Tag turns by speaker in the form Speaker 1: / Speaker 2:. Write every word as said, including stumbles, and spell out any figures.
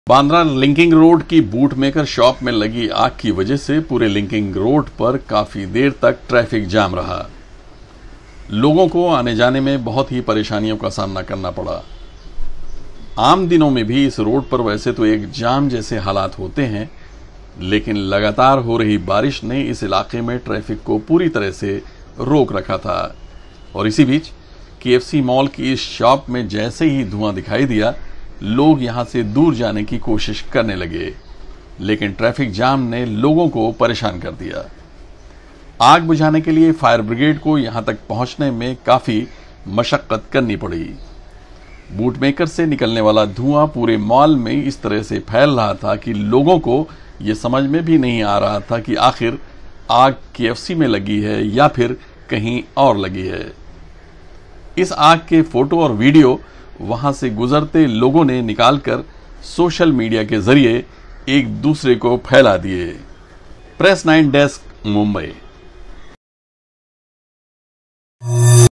Speaker 1: Bandra linking road की boot maker shop में लगी आग की वजह से पूरे लिंकिंग रोड पर काफी देर तक ट्रैफिक जाम रहा। लोगों को आने जाने में बहुत ही परेशानियों का सामना करना पड़ा। आम दिनों में भी इस रोड पर वैसे तो एक जाम जैसे हालात होते हैं, लेकिन लगातार हो रही बारिश ने इस इलाके में ट्रैफिक को पूरी तरह से रोक रखा था। और इसी बीच केएफसी मॉल की इस शॉप में जैसे ही धुआं दिखाई दिया, लोग यहां से दूर जाने की कोशिश करने लगे, लेकिन ट्रैफिक जाम ने लोगों को परेशान कर दिया। आग बुझाने के लिए फायर ब्रिगेड को यहां तक पहुंचने में काफी मशक्कत करनी पड़ी। बूट मेकर से निकलने वाला धुआं पूरे मॉल में इस तरह से फैल रहा था कि लोगों को यह समझ में भी नहीं आ रहा था कि आखिर आग केएफसी में लगी है या फिर कहीं और लगी है। इस आग के फोटो और वीडियो वहां से गुजरते लोगों ने निकालकर सोशल मीडिया के जरिए एक दूसरे को फैला दिए। Press nine desk, Mumbai.